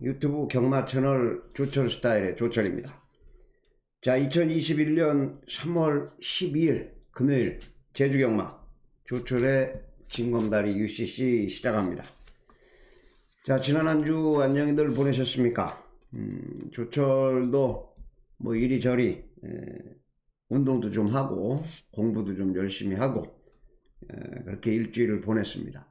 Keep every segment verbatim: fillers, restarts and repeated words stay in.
유튜브 경마 채널 조철 스타일의 조철입니다. 자, 이천이십일년 삼월 십이일 금요일 제주 경마 조철의 진검다리 유씨씨 시작합니다. 자, 지난 한 주 안녕히들 보내셨습니까? 음, 조철도 뭐 이리저리 에, 운동도 좀 하고 공부도 좀 열심히 하고 에, 그렇게 일주일을 보냈습니다.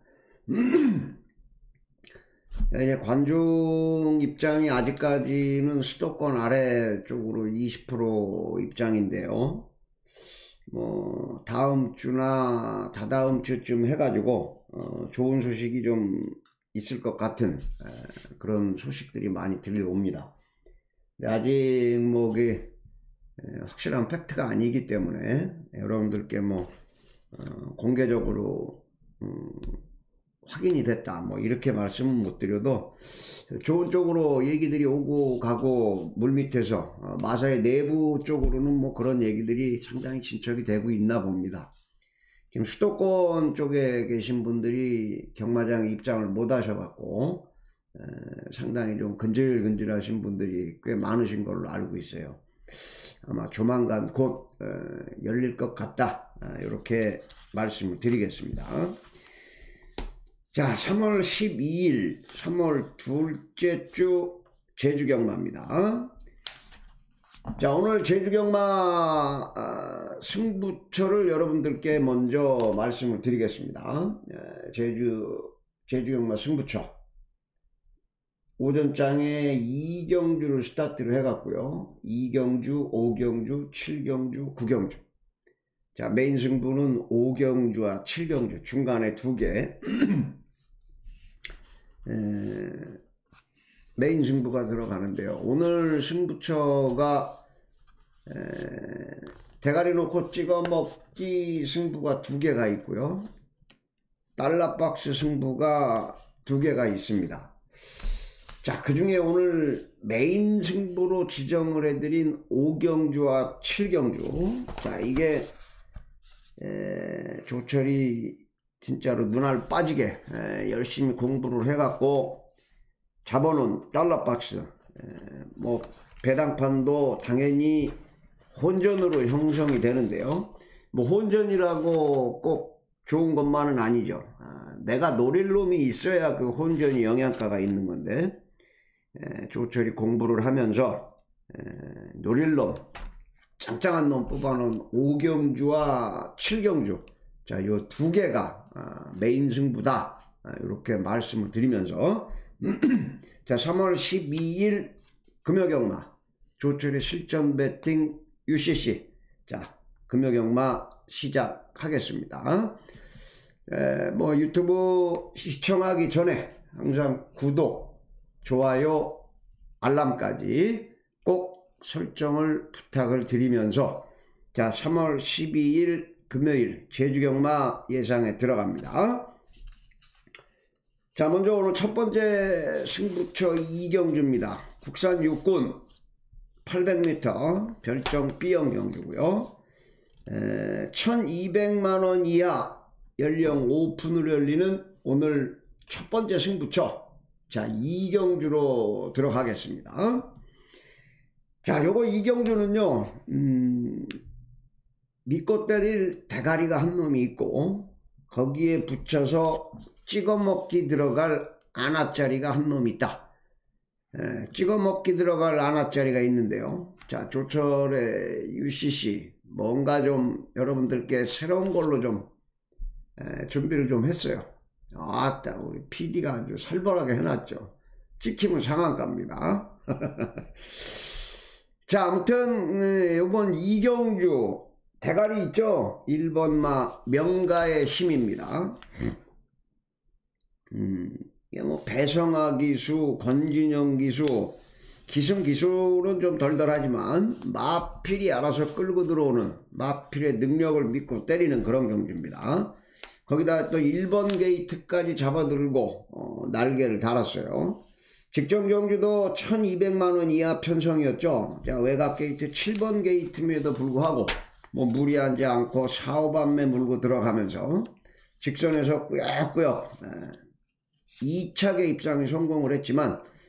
이제 관중 입장이 아직까지는 수도권 아래쪽으로 이십 퍼센트 입장인데요. 뭐 다음 주나 다다음 주쯤 해가지고 어, 좋은 소식이 좀 있을 것 같은 에, 그런 소식들이 많이 들려옵니다. 근데 아직 뭐 그 확실한 팩트가 아니기 때문에 여러분들께 뭐 어, 공개적으로 음, 확인이 됐다 뭐 이렇게 말씀은 못 드려도 좋은 쪽으로 얘기들이 오고 가고 물밑에서 어, 마사의 내부 쪽으로는 뭐 그런 얘기들이 상당히 진척이 되고 있나 봅니다. 지금 수도권 쪽에 계신 분들이 경마장 입장을 못 하셔갖고 에, 상당히 좀 근질근질하신 분들이 꽤 많으신 걸로 알고 있어요. 아마 조만간 곧 에, 열릴 것 같다, 이렇게 말씀을 드리겠습니다. 자, 삼월 십이일 삼월 둘째 주 제주 경마입니다. 자, 오늘 제주 경마 아, 승부처를 여러분들께 먼저 말씀을 드리겠습니다. 에, 제주 제주 경마 승부처 오전장에 이경주를 스타트를 해갔고요. 이경주, 오경주, 칠경주, 구경주. 자, 메인 승부는 오경주와 칠경주 중간에 두 개. 에, 메인 승부가 들어가는데요. 오늘 승부처가 에, 대가리 놓고 찍어 먹기 승부가 두 개가 있고요. 달러박스 승부가 두 개가 있습니다. 자, 그 중에 오늘 메인 승부로 지정을 해드린 오경주와 칠경주. 자, 이게 에, 조철이 진짜로 눈알 빠지게 에, 열심히 공부를 해갖고 잡아놓은 달러박스, 에, 뭐 배당판도 당연히 혼전으로 형성이 되는데요. 뭐 혼전이라고 꼭 좋은 것만은 아니죠. 아, 내가 노릴 놈이 있어야 그 혼전이 영양가가 있는 건데 에, 조철이 공부를 하면서 에, 노릴 놈, 짱짱한 놈 뽑아놓은 오경주와 칠경주, 자, 요 두 개가 아, 메인 승부다, 아, 이렇게 말씀을 드리면서 자, 삼월 십이일 금요경마 조철의 실전 배팅 유씨씨, 자, 금요경마 시작하겠습니다. 에, 뭐 유튜브 시청하기 전에 항상 구독, 좋아요, 알람까지 꼭 설정을 부탁을 드리면서 자, 삼월 십이일 금요일 제주경마 예상에 들어갑니다. 자, 먼저 오늘 첫 번째 승부처 이경주입니다. 국산 육군 팔백 미터 별정 B형 경주고요. 에, 천이백만 원 이하 연령 오픈으로 열리는 오늘 첫 번째 승부처, 자, 이경주로 들어가겠습니다. 자, 요거 이경주는요, 음, 믿고 때릴 대가리가 한 놈이 있고 거기에 붙여서 찍어먹기 들어갈 안압자리가 한 놈이 있다. 에, 찍어먹기 들어갈 안압자리가 있는데요. 자, 조철의 유씨씨 뭔가 좀 여러분들께 새로운 걸로 좀 에, 준비를 좀 했어요. 아따, 우리 피디가 아주 살벌하게 해놨죠. 찍히면 상한가입니다. 자, 아무튼 요번 이경주 대가리 있죠? 일 번마 명가의 힘입니다. 음, 이게 뭐 배성아 기수, 권진영 기수, 기승 기술은 좀 덜덜하지만 마필이 알아서 끌고 들어오는, 마필의 능력을 믿고 때리는 그런 경주입니다. 거기다 또 일 번 게이트까지 잡아들고 어, 날개를 달았어요. 직전 경주도 천이백만 원 이하 편성이었죠. 자, 외곽 게이트 칠 번 게이트임에도 불구하고 뭐 무리하지 않고 사오반매 물고 들어가면서 직선에서 꾸역꾸역 이 차계 입상에 성공을 했지만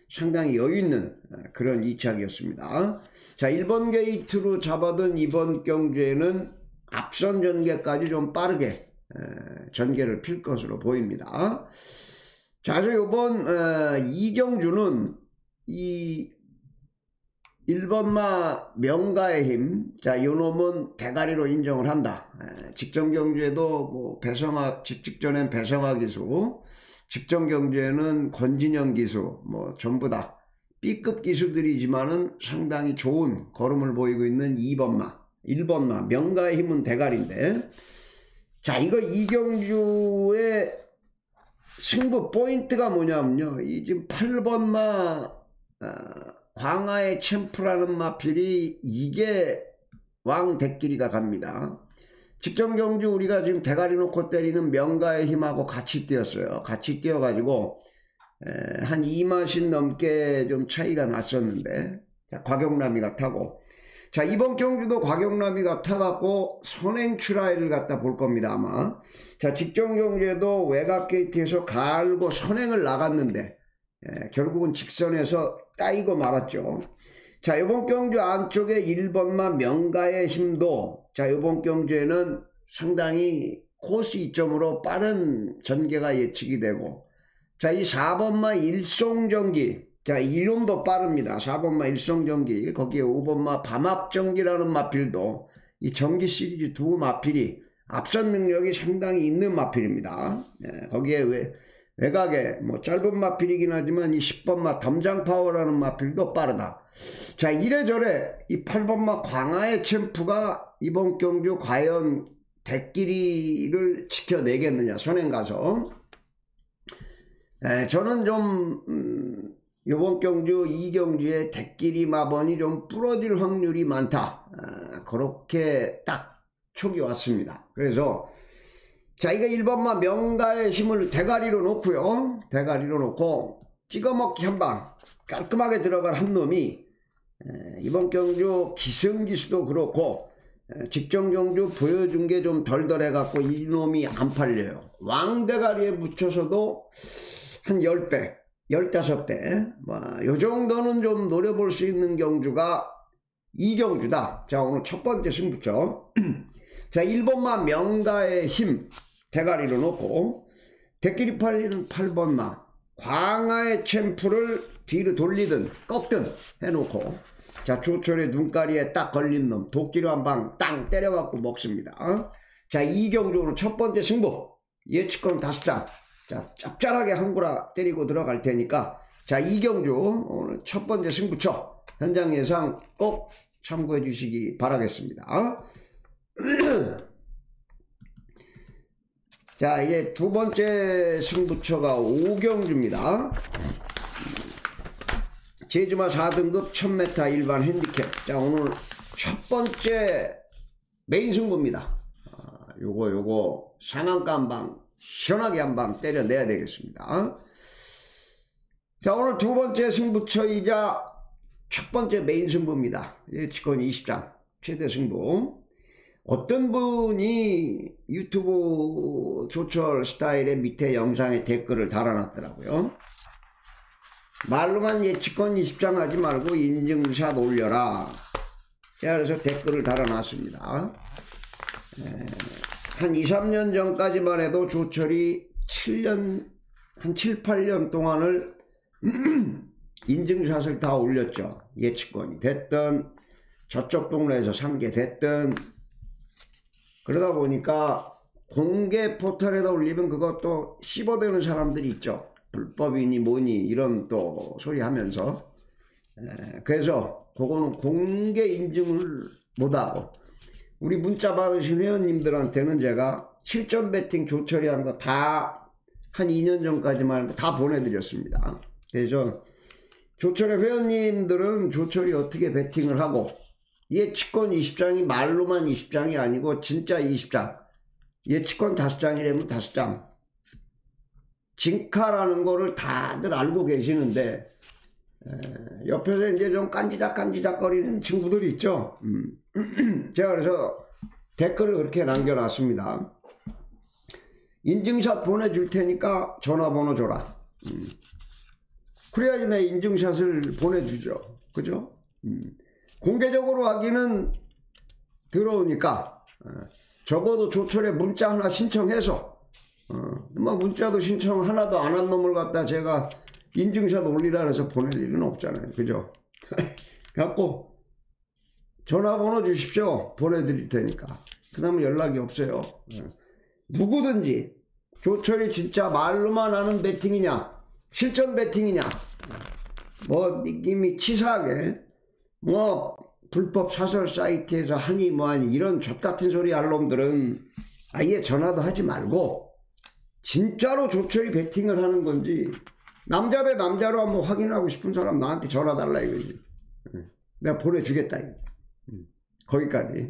상당히 여유있는 그런 이 차기였습니다. 자, 일 번 게이트로 잡아둔 이번 경주에는 앞선 전개까지 좀 빠르게 전개를 필 것으로 보입니다. 자, 저 요번 이 경주는 이 일 번마 명가의 힘, 자, 요 놈은 대가리로 인정을 한다. 직전 경주에도 뭐 배성학, 직직전엔 배성학 기수, 직전 경주에는 권진영 기수, 뭐 전부 다 B급 기수들이지만은 상당히 좋은 걸음을 보이고 있는 이 번마, 일 번마 명가의 힘은 대가리인데, 자, 이거 이 경주의 승부 포인트가 뭐냐면요, 이 지금 팔 번마 어, 광화의 챔프라는 마필이 이게 왕 대끼리가 갑니다. 직전 경주 우리가 지금 대가리 놓고 때리는 명가의 힘하고 같이 뛰었어요. 같이 뛰어가지고 에, 한 이 마신 넘게 좀 차이가 났었는데, 자, 곽영남이가 타고, 자, 이번 경주도 곽영남이가 타갖고 선행 출하이를 갖다 볼 겁니다, 아마. 자, 직전 경주에도 외곽 게이트에서 갈고 선행을 나갔는데 에, 결국은 직선에서 따이고 말았죠. 자, 요번 경주 안쪽에 일 번마 명가의 힘도, 자, 요번 경주에는 상당히 코스 이점으로 빠른 전개가 예측이 되고, 자, 이 사 번마 일송전기, 자, 이놈도 빠릅니다. 사 번마 일송전기, 거기에 오 번마 밤합전기라는 마필도 이 전기 시리즈 두 마필이 앞선 능력이 상당히 있는 마필입니다. 네, 거기에 왜 외곽에 뭐 짧은 마필이긴 하지만 이 십 번마 덤장파워라는 마필도 빠르다. 자, 이래저래 이 팔 번마 광화의 챔프가 이번 경주 과연 대끼리를 지켜내겠느냐, 선행 가서. 에, 저는 좀 음, 이번 경주 이 경주에 대끼리 마번이 좀 부러질 확률이 많다, 아, 그렇게 딱 촉이 왔습니다. 그래서 자, 이거 일 번마 명가의 힘을 대가리로 놓고요, 대가리로 놓고 찍어먹기 한방 깔끔하게 들어갈 한 놈이 에, 이번 경주 기승기수도 그렇고 에, 직전 경주 보여준 게 좀 덜덜해 갖고 이 놈이 안 팔려요. 왕대가리에 붙여서도 한 십 배, 십오 배, 뭐, 요 정도는 좀 노려볼 수 있는 경주가 이 경주다. 자, 오늘 첫 번째 승부처. 자, 일 번마 명가의 힘 대가리로 놓고 대끼리 팔리는 팔 번마 광화의 챔프를 뒤로 돌리든 꺾든 해놓고, 자, 조철의 눈가리에 딱 걸린 놈 도끼로 한 방 땅 때려갖고 먹습니다. 자, 이 경주 오늘 첫 번째 승부 예측권 다섯 장. 자, 짭짤하게 한구라 때리고 들어갈 테니까, 자, 이 경주 오늘 첫 번째 승부처 현장 예상 꼭 참고해 주시기 바라겠습니다. 자, 이제 두 번째 승부처가 오 경주입니다. 제주마 사 등급 천 미터 일반 핸디캡. 자, 오늘 첫 번째 메인 승부입니다. 아, 요거 요거 상한가 한방 시원하게 한방 때려내야 되겠습니다. 자, 오늘 두 번째 승부처이자 첫 번째 메인 승부입니다. 예측권 이십 장 최대 승부. 어떤 분이 유튜브 조철 스타일의 밑에 영상에 댓글을 달아놨더라고요. 말로만 예측권 이십 장 하지 말고 인증샷 올려라. 제가 그래서 댓글을 달아놨습니다. 에, 한 이, 삼 년 전까지만 해도 조철이 칠 년, 한 칠, 팔 년 동안을 인증샷을 다 올렸죠. 예측권이 됐든 저쪽 동네에서 산 게 됐든. 그러다 보니까 공개 포털에다 올리면 그것도 씹어대는 사람들이 있죠. 불법이니 뭐니 이런 또 소리 하면서. 에, 그래서 그거는 공개 인증을 못하고, 우리 문자 받으신 회원님들한테는 제가 실전 배팅 조철이 한 거 다 한 이 년 전까지만 다 보내드렸습니다. 그래서 조철의 회원님들은 조철이 어떻게 배팅을 하고, 예측권 이십 장이 말로만 이십 장이 아니고 진짜 이십 장, 예측권 다섯 장이라면 다섯 장, 진카라는 거를 다들 알고 계시는데, 에, 옆에서 이제 좀 깐지작 깐지작 거리는 친구들이 있죠. 음. 제가 그래서 댓글을 그렇게 남겨놨습니다. 인증샷 보내줄 테니까 전화번호 줘라. 음. 그래야지 내 인증샷을 보내주죠. 그죠? 음. 공개적으로 하기는 더러우니까 어, 적어도 조철에 문자 하나 신청해서 어, 뭐 문자도 신청 하나도 안 한 놈을 갖다 제가 인증샷 올리라 해서 보낼 일은 없잖아요. 그죠? 갖고 전화번호 주십시오. 보내드릴 테니까. 그 다음에 연락이 없어요. 어. 누구든지 조철이 진짜 말로만 하는 배팅이냐 실전 배팅이냐 뭐 느낌이 치사하게 뭐 불법 사설 사이트에서 하니 뭐하니 이런 족같은 소리 할 놈들은 아예 전화도 하지 말고 진짜로 조철이 배팅을 하는 건지 남자 대 남자로 한번 확인하고 싶은 사람 나한테 전화 달라 이거지. 내가 보내주겠다 이거. 거기까지.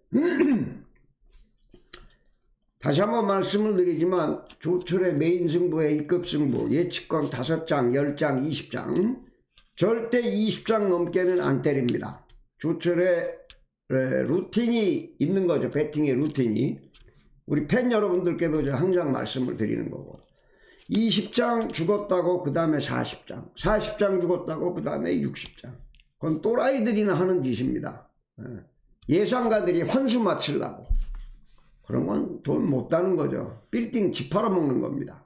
다시 한번 말씀을 드리지만 조철의 메인 승부의 이급 승부 예측권 다섯 장, 열 장, 이십 장 절대 이십 장 넘게는 안 때립니다. 조철의 루틴이 있는 거죠. 배팅의 루틴이. 우리 팬 여러분들께도 항상 말씀을 드리는 거고 이십 장 죽었다고 그 다음에 사십 장 사십 장 죽었다고 그 다음에 육십 장 그건 또라이들이나 하는 짓입니다. 예상가들이 환수 맞추려고 그런 건 돈 못 따는 거죠. 빌딩 집 팔아먹는 겁니다.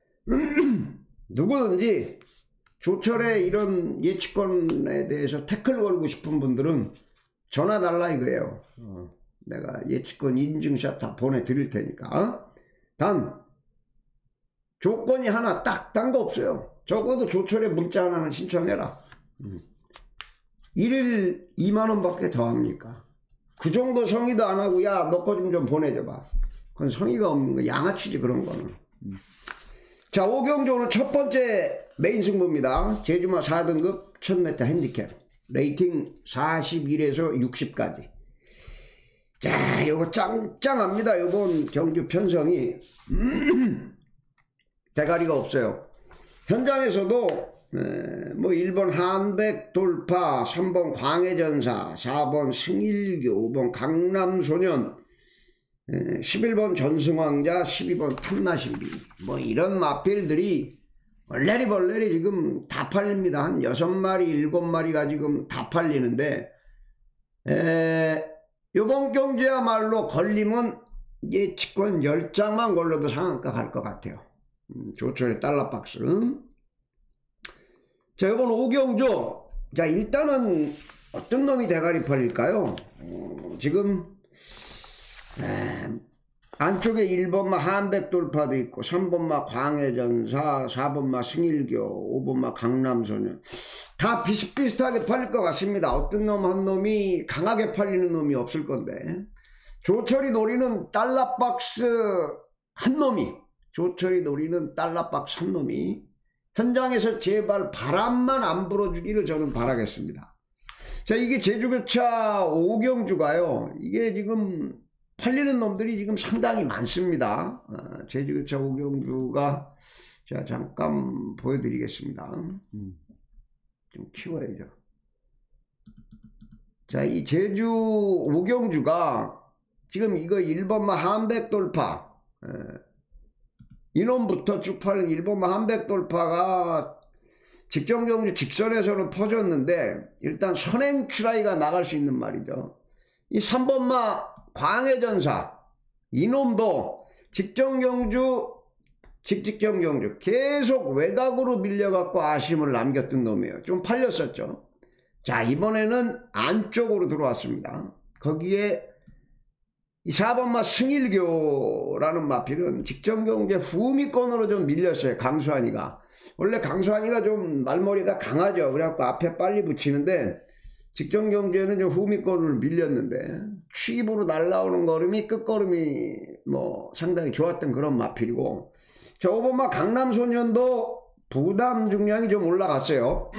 누구든지 조철의 이런 예측권에 대해서 태클 걸고 싶은 분들은 전화 달라 이거예요. 어, 내가 예측권 인증샷 다 보내드릴 테니까. 어? 단 조건이 하나 딱 딴 거 없어요. 적어도 조철에 문자 하나는 신청해라. 음. 일일 이만 원 밖에 더 합니까? 그 정도 성의도 안 하고 야 너 거 좀 좀 보내줘봐. 그건 성의가 없는 거 양아치지 그런 거는. 음. 자 오경주 오늘 첫 번째 메인 승부입니다. 제주마 사 등급 천 미터 핸디캡 레이팅 사십일에서 육십까지. 자 요거 짱짱합니다. 요번 경주 편성이 음. 대가리가 없어요. 현장에서도 에, 뭐 일 번 한백 돌파, 삼 번 광해전사, 사 번 승일교, 오 번 강남소년, 에, 십일 번 전승왕자, 십이 번 탐나신비 뭐 이런 마필들이 얼레리 벌레리 지금 다 팔립니다. 한 여섯 마리, 일곱 마리가 지금 다 팔리는데 에, 요번 경주야말로 걸리면 예측권 열 장만 걸려도 상한가 갈 것 같아요. 음, 조철의 달러박스. 자, 이번 오경주. 자, 일단은 어떤 놈이 대가리 팔릴까요? 어, 지금 에, 안쪽에 일 번마 한백 돌파도 있고 삼 번마 광해전사, 사 번마 승일교, 오 번마 강남소년 다 비슷비슷하게 팔릴 것 같습니다. 어떤 놈 한 놈이 강하게 팔리는 놈이 없을 건데 조철이 노리는 달러박스 한 놈이 조철이 노리는 달러박스 한 놈이 현장에서 제발 바람만 안 불어주기를 저는 바라겠습니다. 자, 이게 제주교차 오경주가요. 이게 지금 팔리는 놈들이 지금 상당히 많습니다. 어, 제주교차 오경주가 자 잠깐 보여드리겠습니다. 음, 좀 키워야죠. 자, 이 제주 오경주가 지금 이거 일 번마 한백 돌파 에, 이놈부터 쭉 팔린 일 번마 한백 돌파가 직전경주 직선에서는 퍼졌는데 일단 선행 추라이가 나갈 수 있는 말이죠. 이 삼 번마 광해전사 이놈도 직전경주 직직전경주 계속 외곽으로 밀려갖고 아쉬움을 남겼던 놈이에요. 좀 팔렸었죠. 자, 이번에는 안쪽으로 들어왔습니다. 거기에 이 사 번마 승일교라는 마필은 직전경주에 후미권으로 좀 밀렸어요. 강수환이가. 원래 강수환이가 좀 말머리가 강하죠. 그래갖고 앞에 빨리 붙이는데 직전경주에는 좀 후미권으로 밀렸는데 취입으로 날라오는 걸음이 끝걸음이 뭐 상당히 좋았던 그런 마필이고 저 오 번마 강남소년도 부담 중량이 좀 올라갔어요.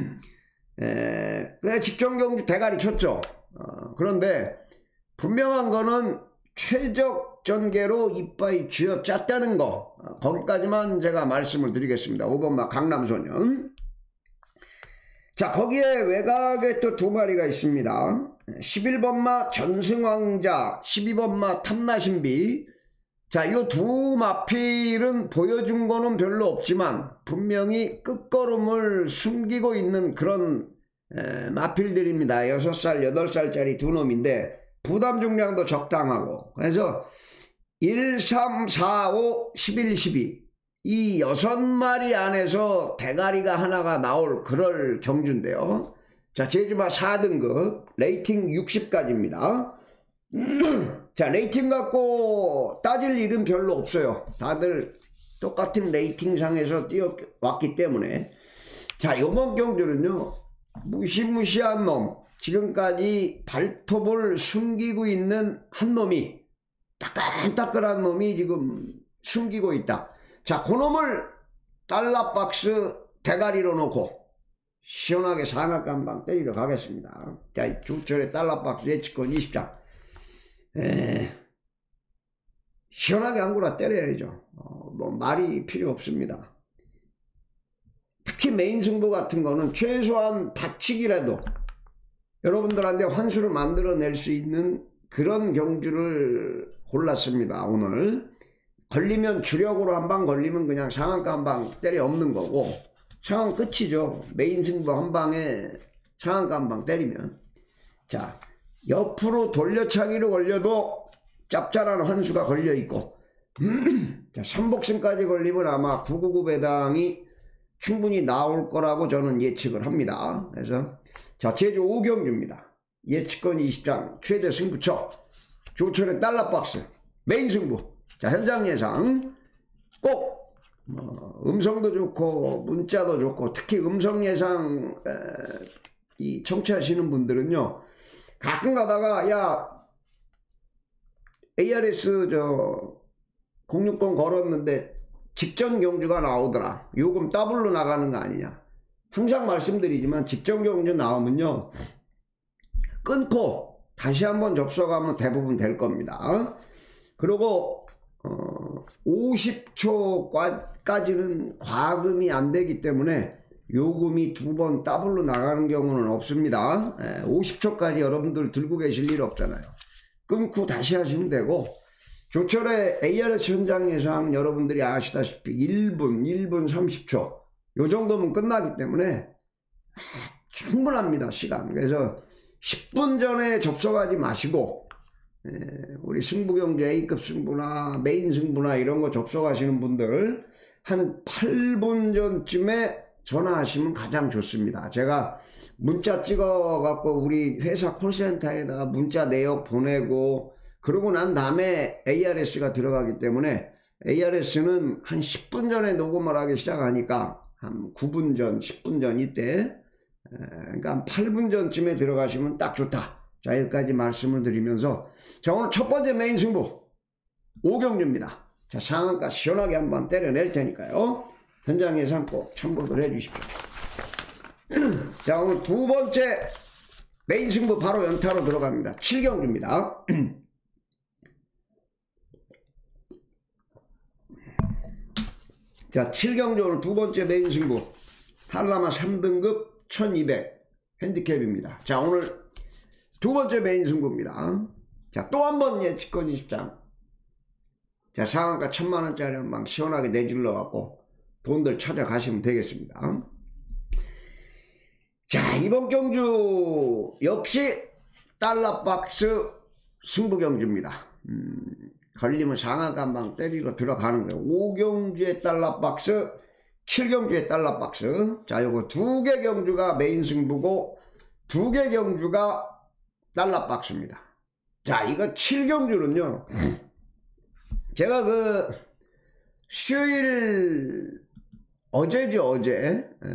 에, 그냥 직전경주 대가리 쳤죠. 어, 그런데 분명한 거는 최적 전개로 이빠이 쥐어 짰다는 거 거기까지만 제가 말씀을 드리겠습니다. 오 번마 강남소년. 자, 거기에 외곽에 또 두 마리가 있습니다. 십일 번마 전승왕자, 십이 번마 탐나신비, 자, 요 두 마필은 보여준 거는 별로 없지만 분명히 끝걸음을 숨기고 있는 그런 에, 마필들입니다. 여섯 살, 여덟 살짜리 두 놈인데 부담 중량도 적당하고, 그래서 일, 삼, 사, 오, 십일, 십이 이 여섯 마리 안에서 대가리가 하나가 나올 그럴 경주인데요. 자, 제주마 사 등급 레이팅 육십까지입니다. 자, 레이팅 갖고 따질 일은 별로 없어요. 다들 똑같은 레이팅상에서 뛰어왔기 때문에. 자, 요번 경주는요, 무시무시한 놈, 지금까지 발톱을 숨기고 있는 한 놈이, 따끈따끈한 놈이 지금 숨기고 있다. 자, 그 놈을 달러박스 대가리로 놓고 시원하게 상악가 한 방 때리러 가겠습니다. 자, 주철의 달러박스 예측권 이십 장. 에, 시원하게 한구라 때려야죠. 어, 뭐 말이 필요 없습니다. 특히 메인 승부 같은 거는 최소한 받치기라도 여러분들한테 환수를 만들어낼 수 있는 그런 경주를 골랐습니다. 오늘 걸리면 주력으로 한 방 걸리면 그냥 상한가 한 방 때려 없는 거고, 상한 끝이죠. 메인 승부 한 방에 상한가 한 방 때리면. 자, 옆으로 돌려차기로 걸려도 짭짤한 환수가 걸려있고, 자, 삼복승까지 걸리면 아마 구구구 배당이 충분히 나올 거라고 저는 예측을 합니다. 그래서 자, 제주 오 경주입니다. 예측권 이십 장, 최대 승부처, 조철의 달러박스, 메인 승부. 자, 현장 예상 꼭 뭐, 음성도 좋고 문자도 좋고, 특히 음성 예상 에, 이 청취하시는 분들은요, 가끔 가다가 야 에이알에스 저 공유권 걸었는데 직전 경주가 나오더라, 요금 더블로 나가는 거 아니냐. 항상 말씀드리지만 직전 경주 나오면요 끊고 다시 한번 접속하면 대부분 될 겁니다. 그리고 어, 오십 초까지는 과금이 안 되기 때문에 요금이 두 번 더블로 나가는 경우는 없습니다. 에, 오십 초까지 여러분들 들고 계실 일 없잖아요. 끊고 다시 하시면 되고, 조철의 에이알에스 현장 예상 여러분들이 아시다시피 일 분, 일 분 삼십 초 요 정도면 끝나기 때문에 아, 충분합니다, 시간. 그래서 십 분 전에 접속하지 마시고, 에, 우리 승부경주 A급 승부나 메인 승부나 이런 거 접속하시는 분들 한 팔 분 전쯤에 전화하시면 가장 좋습니다. 제가 문자 찍어 갖고 우리 회사 콜센터에다 문자 내역 보내고, 그러고 난 다음에 에이알에스가 들어가기 때문에 에이알에스는 한 십 분 전에 녹음을 하기 시작하니까 한 구 분 전, 십 분 전 이때, 그러니까 한 팔 분 전쯤에 들어가시면 딱 좋다. 자, 여기까지 말씀을 드리면서, 자, 오늘 첫 번째 메인 승부 오 경주입니다. 자, 상한가 시원하게 한번 때려낼 테니까요, 현장 예상 꼭 참고를 해 주십시오. 자, 오늘 두 번째 메인 승부 바로 연타로 들어갑니다. 칠 경주입니다. 자, 칠 경주 오늘 두 번째 메인 승부 한라마 삼 등급 천이백 핸디캡입니다. 자, 오늘 두 번째 메인 승부입니다. 자, 또 한 번 예측권 이십 장. 자, 상한가 천만 원짜리 한 방 시원하게 내질러 갖고 돈들 찾아가시면 되겠습니다. 자, 이번 경주 역시 달러박스 승부경주입니다. 음, 걸리면 상한가 한 방 때리러 들어가는 거예요. 오 경주의 달러박스, 칠 경주의 달러박스. 자, 요거 두 개 경주가 메인 승부고 두 개 경주가 달러박스입니다. 자, 이거 칠 경주는요, 제가 그 수요일 어제죠, 어제 에,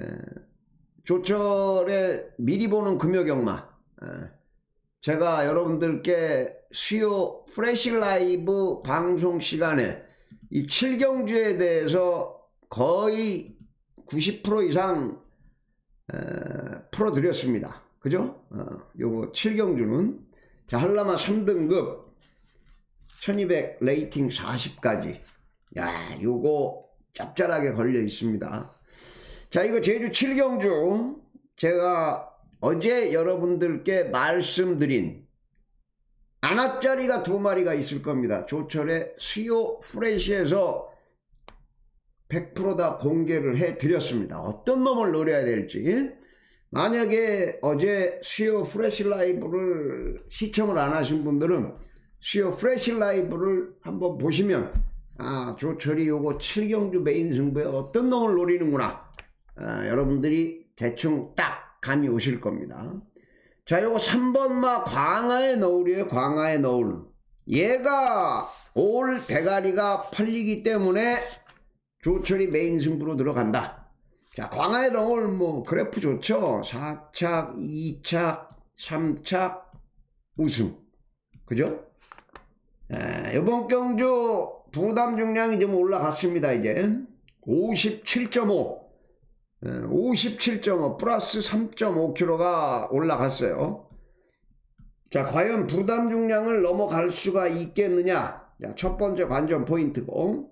조철에 미리 보는 금요경마, 에, 제가 여러분들께 수요 프레시 라이브 방송 시간에 이 칠 경주에 대해서 거의 구십 퍼센트 이상 에, 풀어드렸습니다. 그죠? 어, 요거 칠 경주는 자, 한라마 삼 등급 천이백 레이팅 사십까지. 야, 요거 짭짤하게 걸려 있습니다. 자, 이거 제주 칠 경주 제가 어제 여러분들께 말씀드린 안압자리가 두 마리가 있을 겁니다. 조철의 수요 프레시에서 백 퍼센트 다 공개를 해 드렸습니다. 어떤 놈을 노려야 될지. 만약에 어제 수요 프레시 라이브를 시청을 안 하신 분들은 수요 프레시 라이브를 한번 보시면 아, 조철이 요거 칠 경주 메인 승부에 어떤 놈을 노리는구나, 아, 여러분들이 대충 딱 감이 오실 겁니다. 자, 요거 삼 번마 광하의 너울이에요. 광하의 너울. 얘가 올 대가리가 팔리기 때문에 조철이 메인 승부로 들어간다. 자, 광하의 너울 뭐 그래프 좋죠. 사 착, 이 착, 삼 착 우승. 그죠? 에, 이번 경주 부담 중량이 좀 올라갔습니다. 이제 오십칠 점 오, 오십칠 점 오 플러스 삼 점 오 킬로그램가 올라갔어요. 자, 과연 부담 중량을 넘어갈 수가 있겠느냐? 자, 첫 번째 관전 포인트고,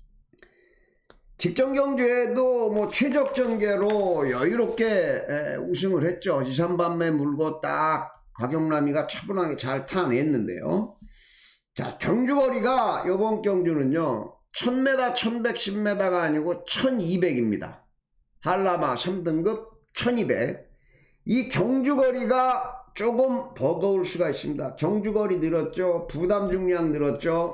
직전 경주에도 뭐 최적 전개로 여유롭게 에, 우승을 했죠. 이, 삼 반매 물고 딱 곽영남이가 차분하게 잘 타냈는데요. 자, 경주거리가 이번 경주는요 천 미터 천백십 미터가 아니고 천이백입니다. 한라마 삼 등급 천이백. 이 경주거리가 조금 버거울 수가 있습니다. 경주거리 늘었죠. 부담 중량 늘었죠.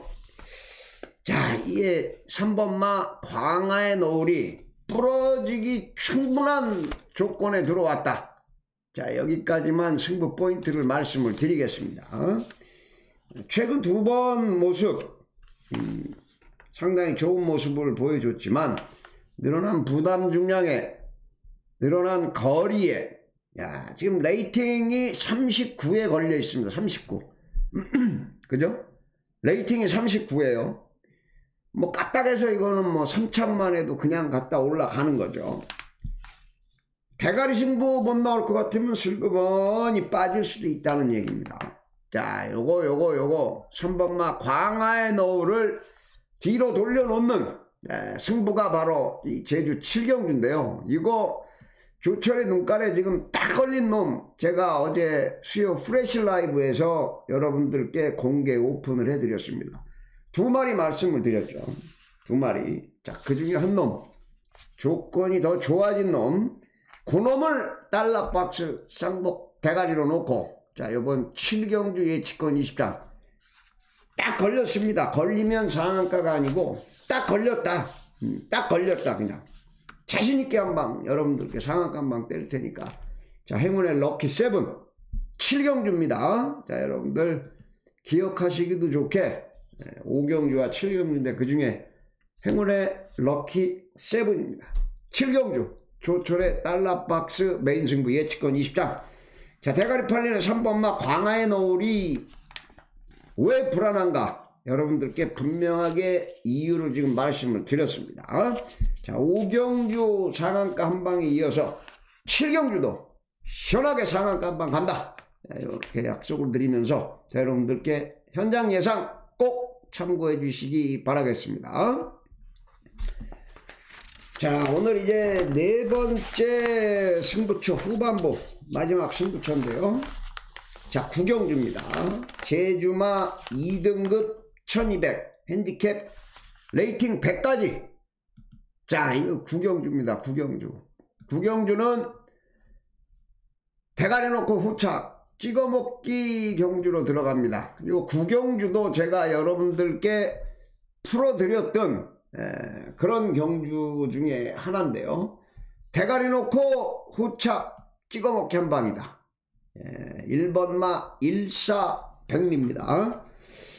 자, 이게 삼 번마 광하의 너울이 부러지기 충분한 조건에 들어왔다. 자, 여기까지만 승부 포인트를 말씀을 드리겠습니다. 최근 두 번 모습 음, 상당히 좋은 모습을 보여줬지만 늘어난 부담 중량에 늘어난 거리에, 야, 지금 레이팅이 삼십구에 걸려 있습니다. 삼십구. 그죠? 레이팅이 삼십구예요. 뭐 까딱해서 이거는 뭐 삼 차만 해도 그냥 갔다 올라가는 거죠. 대가리 승부 못 나올 것 같으면 슬그머니 빠질 수도 있다는 얘기입니다. 자, 요거 요거 요거 삼 번마 광하의 너울을 뒤로 돌려놓는 에, 승부가 바로 이 제주 칠 경주인데요. 이거 조철의 눈깔에 지금 딱 걸린 놈, 제가 어제 수요 프레시 라이브에서 여러분들께 공개 오픈을 해드렸습니다. 두 마리 말씀을 드렸죠. 두 마리. 자, 그 중에 한 놈, 조건이 더 좋아진 놈, 그 놈을 달러박스 쌍복 대가리로 놓고, 자, 이번 칠 경주 예치권 이십 장 딱 걸렸습니다. 걸리면 상한가가 아니고 딱 걸렸다. 음, 딱 걸렸다. 그냥 자신있게 한방 여러분들께 상한가 한방 때릴 테니까. 자, 행운의 럭키 세븐 칠 경주입니다. 자, 여러분들 기억하시기도 좋게 오 경주와 칠 경주인데 그 중에 행운의 럭키 세븐입니다. 칠 경주 조철의 달러박스 메인 승부 예치권 이십 장. 자, 대가리 팔리는 삼 번마 광하의 너울이 왜 불안한가? 여러분들께 분명하게 이유를 지금 말씀을 드렸습니다. 자, 오 경주 상한가 한 방에 이어서 칠 경주도 시원하게 상한가 한 방 간다. 이렇게 약속을 드리면서 여러분들께 현장 예상 꼭 참고해 주시기 바라겠습니다. 자, 오늘 이제 네 번째 승부처 후반부 마지막 승부처인데요. 자, 구 경주입니다. 제주마 이 등급 천이백 핸디캡 레이팅 백까지. 자, 이거 구 경주입니다. 구 경주. 구 경주는 대가리 놓고 후착 찍어먹기 경주로 들어갑니다. 그리고 구 경주도 제가 여러분들께 풀어드렸던 에, 그런 경주 중에 하나인데요. 대가리 놓고 후착 찍어먹기 한 방이다. 예, 일 번마 일사백리입니다.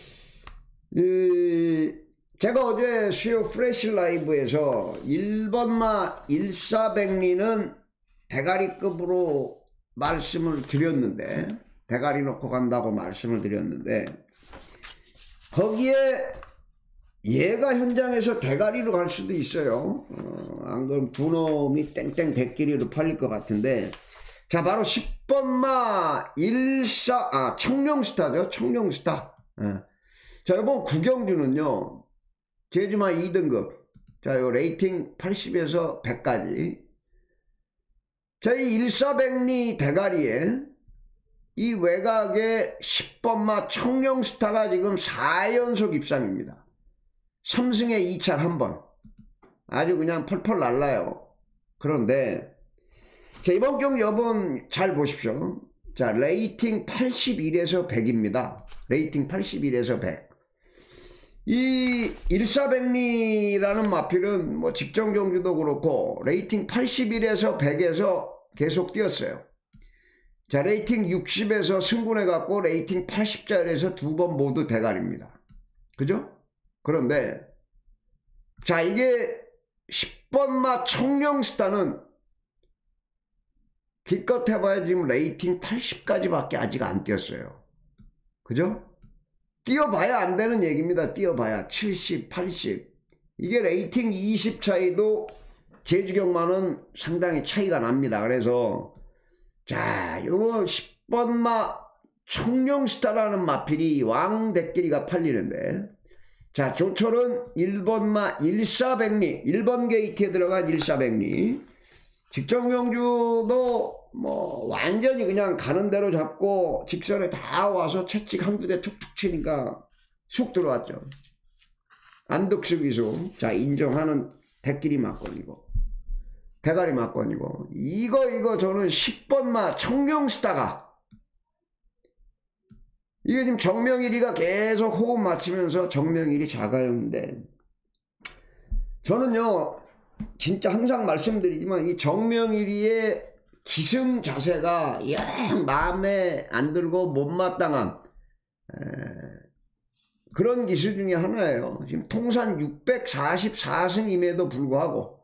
음, 제가 어제 수요 프레시 라이브에서 일 번마 일사백리는 대가리급으로 말씀을 드렸는데, 대가리 놓고 간다고 말씀을 드렸는데, 거기에 얘가 현장에서 대가리로 갈 수도 있어요. 어, 안 그러면 두 놈이 땡땡 백끼리로 팔릴 것 같은데, 자, 바로 십 번마 일사, 아, 청룡스타죠. 청룡스타. 예. 자, 이번 구 경주는요, 제주마 이 등급. 자, 요 레이팅 팔십에서 백까지. 자, 이 일사백리 대가리에 이 외곽의 십 번마 청룡스타가 지금 사 연속 입상입니다. 삼승에 이 차 한 번. 아주 그냥 펄펄 날라요. 그런데 자, 이번 경기 여러분 잘 보십시오. 자, 레이팅 팔십일에서 백입니다. 레이팅 팔십일에서 백. 이 일사백리라는 마필은 뭐 직전 경기도 그렇고 레이팅 팔십일에서 백에서 계속 뛰었어요. 자, 레이팅 육십에서 승분해 갖고 레이팅 팔십짜리에서 두 번 모두 대가리입니다. 그죠? 그런데 자, 이게 십 번마 청룡스타는 기껏 해봐야 지금 레이팅 팔십까지밖에 아직 안 뛰었어요. 그죠? 뛰어봐야 안 되는 얘기입니다. 뛰어봐야 칠십, 팔십. 이게 레이팅 이십 차이도 제주경마는 상당히 차이가 납니다. 그래서 자, 요거 십 번마 청룡스타라는 마필이 왕대끼리가 팔리는데, 자, 조철은 일 번마 일사백리, 일 번 게이트에 들어간 일사백리. 직전 경주도 뭐 완전히 그냥 가는 대로 잡고 직선에 다 와서 채찍 한두 대 툭툭 치니까 쑥 들어왔죠. 안득수기수. 자, 인정하는 대끼리 막건이고 대가리 막건이고, 이거 이거 저는 십 번마 청룡스타가 이게 지금 정명일이가 계속 호흡 맞추면서 정명일이 자가용인데, 저는요 진짜 항상 말씀드리지만 이 정명일이의 기승 자세가 영 마음에 안 들고 못마땅한 에, 그런 기술 중에 하나예요. 지금 통산 육백사십사 승임에도 불구하고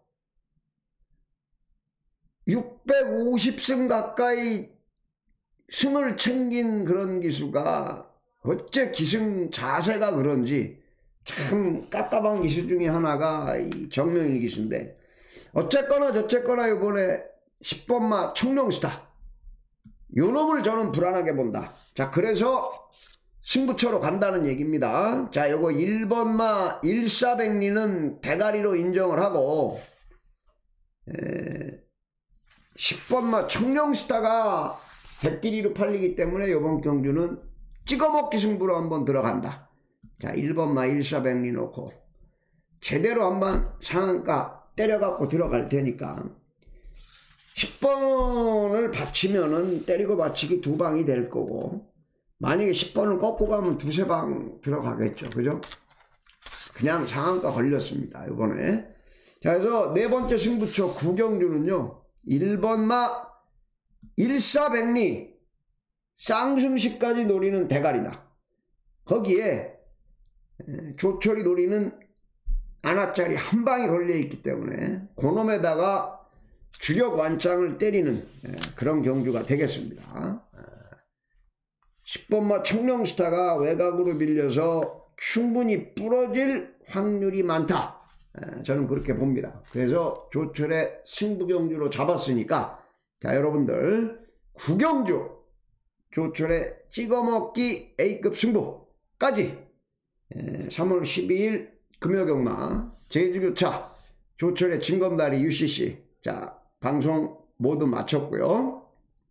육백오십 승 가까이 승을 챙긴 그런 기수가 어째 기승 자세가 그런지 참 깝깝한 기수 중에 하나가 이 정명일 기수인데, 어쨌거나 저쨌거나 이번에 십 번마 청룡스타 요 놈을 저는 불안하게 본다. 자, 그래서 승부처로 간다는 얘기입니다. 자, 요거 일 번마 일사백리는 대가리로 인정을 하고, 에, 십 번마 청룡스타가 대끼리로 팔리기 때문에 요번 경주는 찍어먹기 승부로 한번 들어간다. 자, 일 번마 일사백리 놓고 제대로 한번 상한가 때려갖고 들어갈 테니까 십 번을 받치면은 때리고 받치기 두 방이 될 거고, 만약에 십 번을 꺾고 가면 두세 방 들어가겠죠. 그죠? 그냥 상한가 걸렸습니다, 이번에. 자, 그래서 네 번째 승부처 구경주는요, 일 번마 일사백리 쌍승시까지 노리는 대가리다. 거기에 조철이 노리는 하나짜리 한 방이 걸려있기 때문에 그놈에다가 주력 완장을 때리는 그런 경주가 되겠습니다. 십 번마 청룡스타가 외곽으로 밀려서 충분히 부러질 확률이 많다. 저는 그렇게 봅니다. 그래서 조철의 승부경주로 잡았으니까, 자, 여러분들 구경주 조철의 찍어먹기 A급 승부까지 삼월 십이일 금요경마 제주교차 조철의 진검다리 유씨씨, 자, 방송 모두 마쳤고요.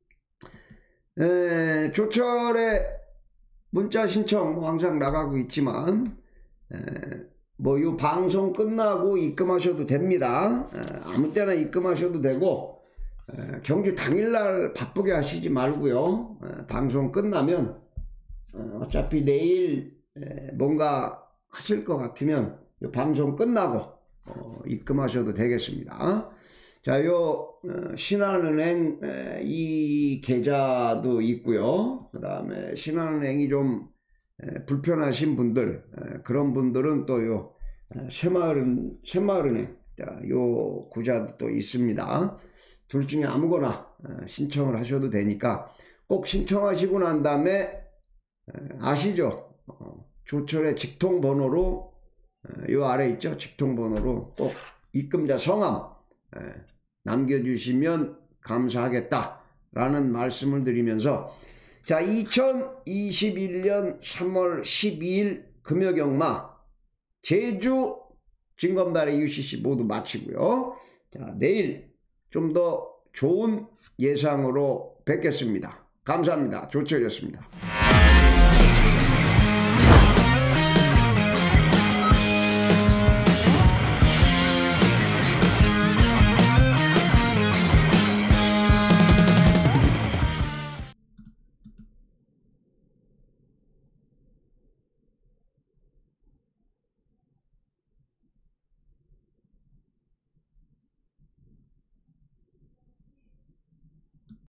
에, 조철의 문자 신청 뭐 항상 나가고 있지만 뭐 이 방송 끝나고 입금하셔도 됩니다. 에, 아무 때나 입금하셔도 되고, 에, 경주 당일날 바쁘게 하시지 말고요. 에, 방송 끝나면 어, 어차피 내일 에, 뭔가 하실 것 같으면 요 방송 끝나고 어, 입금하셔도 되겠습니다. 자, 요 어, 신한은행 에, 이 계좌도 있고요. 그 다음에 신한은행이 좀 에, 불편하신 분들, 에, 그런 분들은 또 요 새마을은 새마을은행, 자, 요 구자도 또 있습니다. 둘 중에 아무거나 에, 신청을 하셔도 되니까 꼭 신청하시고 난 다음에 에, 아시죠? 어, 조철의 직통번호로 에, 요 아래 있죠? 직통번호로 꼭 입금자 성함 에, 남겨주시면 감사하겠다라는 말씀을 드리면서, 자, 이천이십일년 삼월 십이일 금요경마 제주 진검다리 유씨씨 모두 마치고요. 자, 내일 좀 더 좋은 예상으로 뵙겠습니다. 감사합니다. 조철이었습니다.